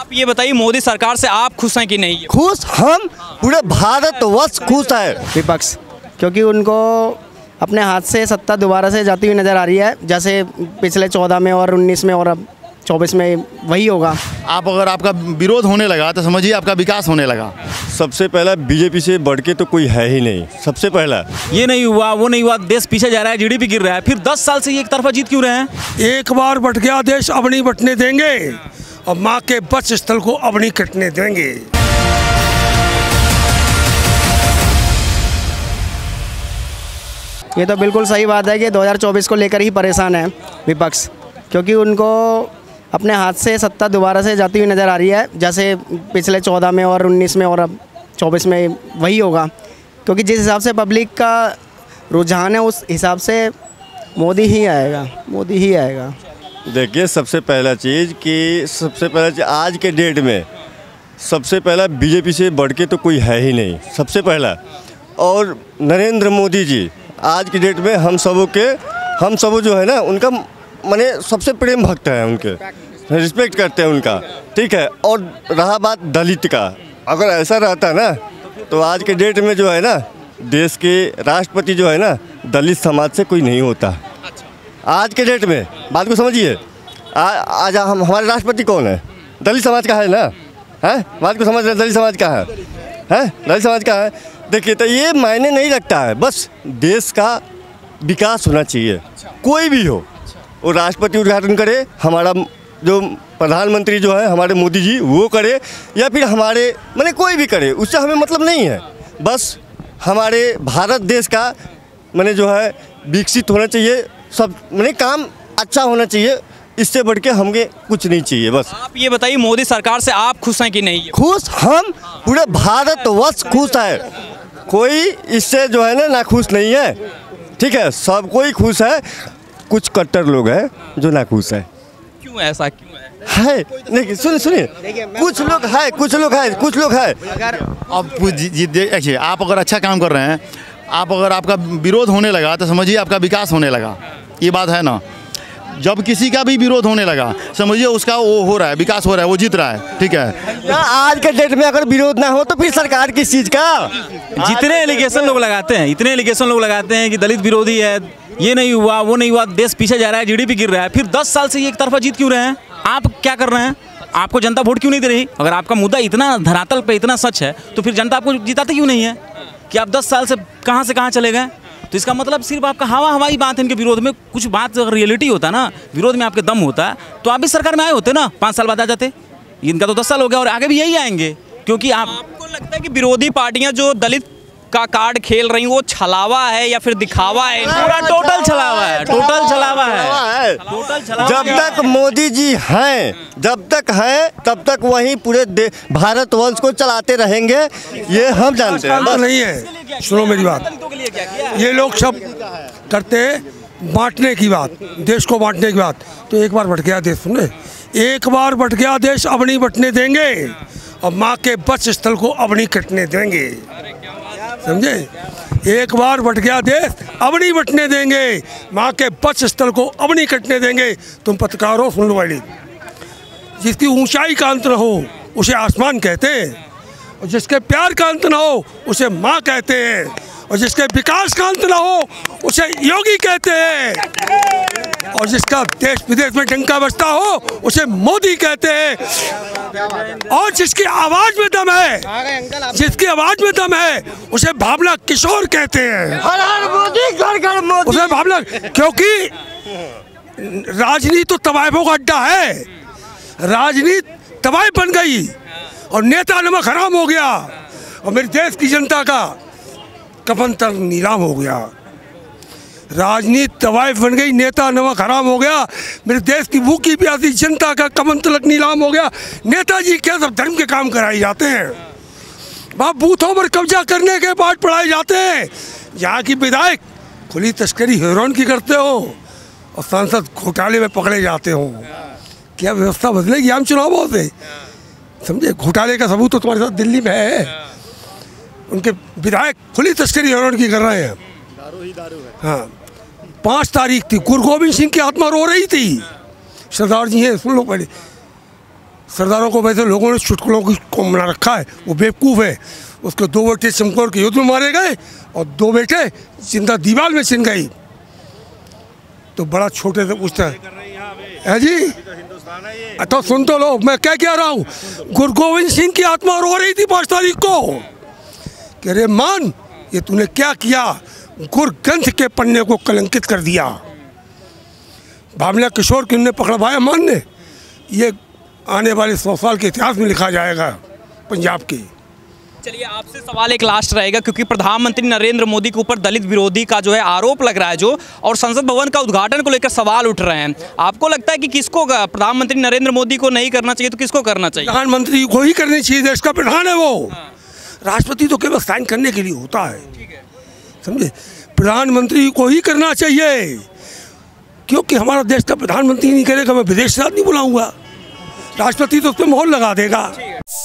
आप ये बताइए, मोदी सरकार से आप खुश हैं कि नहीं? खुश, हम पूरे भारतवर्ष खुश है। विपक्ष, क्योंकि उनको अपने हाथ से सत्ता दोबारा से जाती हुई नज़र आ रही है, जैसे पिछले 14 में और 19 में और अब 24 में वही होगा। आप अगर आपका विरोध होने लगा तो समझिए आपका विकास होने लगा। सबसे पहला बीजेपी से बढ़ के तो कोई है ही नहीं। सबसे पहला ये नहीं हुआ, वो नहीं हुआ, देश पीछे जा रहा है, जीडीपी गिर रहा है, फिर 10 साल से ये एक तरफा जीत क्यों रहे हैं? एक बार बट गया देश अब नहीं बटने देंगे, और माँ के बच स्थल को अब नहीं कटने देंगे। ये तो बिल्कुल सही बात है कि 2024 को लेकर ही परेशान है विपक्ष, क्योंकि उनको अपने हाथ से सत्ता दोबारा से जाती हुई नज़र आ रही है, जैसे पिछले 14 में और 19 में और अब 24 में वही होगा। क्योंकि जिस हिसाब से पब्लिक का रुझान है उस हिसाब से मोदी ही आएगा, मोदी ही आएगा। देखिए, सबसे पहला चीज़ आज के डेट में सबसे पहला बीजेपी से बढ़ के तो कोई है ही नहीं। सबसे पहला, और नरेंद्र मोदी जी आज की डेट में हम सब जो है ना, उनका माने सबसे प्रेम भक्त है, उनके रिस्पेक्ट करते हैं उनका, ठीक है। और रहा बात दलित का, अगर ऐसा रहता ना तो आज के डेट में जो है ना, देश के राष्ट्रपति जो है ना, दलित समाज से कोई नहीं होता। आज के डेट में बात को समझिए, आज हमारे राष्ट्रपति कौन है? दलित समाज का है ना, है? बात को समझ रहे, दलित समाज का है, दलित समाज का है। देखिए, तो ये मायने नहीं रखता है, बस देश का विकास होना चाहिए, कोई भी हो। वो राष्ट्रपति उद्घाटन करे, हमारा जो प्रधानमंत्री जो है हमारे मोदी जी वो करे, या फिर हमारे माने कोई भी करे, उससे हमें मतलब नहीं है। बस हमारे भारत देश का माने जो है विकसित होना चाहिए, सब माने काम अच्छा होना चाहिए, इससे बढ़ के हमें कुछ नहीं चाहिए। बस आप ये बताइए, मोदी सरकार से आप खुश हैं कि नहीं? खुश, हम पूरे भारतवर्ष खुश है, कोई इससे जो है ना खुश नहीं है, ठीक है। सब कोई खुश है, कुछ कट्टर लोग हैं जो नाखुश है। क्यों ऐसा क्यों है? नहीं, सुनिए, कुछ लोग हैं। अब देखिए, आप अगर अच्छा काम कर रहे हैं, आप अगर आपका विरोध होने लगा तो समझिए आपका विकास होने लगा। ये बात है ना, जब किसी का भी विरोध होने लगा समझिए उसका वो हो रहा है, विकास हो रहा है, वो जीत रहा है, ठीक है। आज के डेट में अगर विरोध ना हो तो फिर सरकार किस चीज़ का? जितने एलिगेशन लोग लगाते हैं, इतने एलिगेशन लोग लगाते हैं कि दलित विरोधी है, ये नहीं हुआ, वो नहीं हुआ, देश पीछे जा रहा है, जीडीपी गिर रहा है, फिर 10 साल से ये एक तरफा जीत क्यों रहे हैं? आप क्या कर रहे हैं? आपको जनता वोट क्यों नहीं दे रही? अगर आपका मुद्दा इतना धरातल पे इतना सच है तो फिर जनता आपको जिताती क्यों नहीं है? कि आप 10 साल से कहाँ चले गए? तो इसका मतलब सिर्फ आपका हवाई बात है इनके विरोध में। कुछ बात अगर रियलिटी होता ना, विरोध में आपके दम होता, तो आप भी सरकार में आए होते ना, 5 साल बाद आ जाते। इनका तो 10 साल हो गया और आगे भी यही आएंगे। क्योंकि आपको लगता है कि विरोधी पार्टियां जो दलित का कार्ड खेल रही, वो छलावा है या फिर दिखावा है? पूरा टोटल छलावा है। जब तक मोदी जी हैं, तब तक वहीं पूरे भारतवंश को चलाते रहेंगे, ये हम जानते हैं। बस नहीं है, सुनो मेरी बात, ये लोग सब करते बांटने की बात, देश को बांटने की बात। तो एक बार बट गया देश, सुने, एक बार बट गया देश अब नहीं बटने देंगे, और माँ के बच स्थल को अब नहीं कटने देंगे, समझे? एक बार बट गया देश अब नहीं बटने देंगे, माँ के बच स्थल को अब नहीं कटने देंगे। तुम पत्रकार हो, सुन लो वाली, जिसकी ऊंचाई का अंत न हो उसे आसमान कहते हैं, और जिसके प्यार का अंत न हो उसे माँ कहते हैं, और जिसके विकास का अंत न हो उसे योगी कहते हैं, और जिसका देश विदेश में डंका बजता हो उसे मोदी कहते हैं, और जिसकी आवाज में दम है, उसे भावना किशोर कहते हैं। उसे भावना, क्योंकि राजनीति तो तवायफों का अड्डा है, राजनीति तवायफ बन गई और नेता नमक हराम हो गया, और मेरे देश की जनता का कफन तक नीलाम हो गया। राजनीति तवायफ बन गई, नेता नमक हराम हो गया, मेरे देश की भूखी प्यासी जनता का कफन तक नीलाम हो गया। नेताजी क्या सब धर्म के काम कराए जाते हैं, वहाँ बूथों पर कब्जा करने के पाठ पढ़ाए जाते हैं। यहाँ की विधायक खुली तस्करी हेरोइन की करते हो और सांसद घोटाले में पकड़े जाते हो। क्या व्यवस्था बदलेगी आम चुनावों से? समझे, घोटाले का सबूत तो तुम्हारे साथ दिल्ली में है। उनके विधायक खुली तस्करी हेरोइन की कर रहे हैं। दारू है। हाँ, 5 तारीख थी, गुरु गोविंद सिंह की आत्मा रो रही थी। सरदार जी हैं, सुन लो पहले, सरदारों को वैसे लोगों ने चुटकुलों को बना रखा है, वो बेवकूफ़ है। उसके 2 बेटे चमकौर के युद्ध में मारे गए और 2 बेटे जिंदा दीवार में छिन गई। तो बड़ा छोटे से पूछता है जी, तो सुन तो लो, मैं क्या कह रहा हूँ। गुरु गोविंद सिंह की आत्मा रो रही थी 5 तारीख को कि अरे मान, ये तूने क्या किया, गुरु ग्रंथ के पन्ने को कलंकित कर दिया। भावना किशोर की उन्हें पकड़वाया मान ने, ये आने वाले 100 साल के इतिहास में लिखा जाएगा पंजाब की। चलिए आपसे सवाल एक लास्ट रहेगा, क्योंकि प्रधानमंत्री नरेंद्र मोदी के ऊपर दलित विरोधी का जो है आरोप लग रहा है जो, और संसद भवन का उद्घाटन को लेकर सवाल उठ रहे हैं। आपको लगता है कि किसको, प्रधानमंत्री नरेंद्र मोदी को नहीं करना चाहिए तो किसको करना चाहिए? प्रधानमंत्री को ही करनी चाहिए, देश का प्रधान है वो। राष्ट्रपति तो केवल साइन करने के लिए होता है, समझे। प्रधानमंत्री को ही करना चाहिए, क्योंकि हमारा देश का प्रधानमंत्री नहीं करेगा, मैं विदेश से नहीं बुलाऊंगा, राष्ट्रपति तो उस पर मोहर लगा देगा।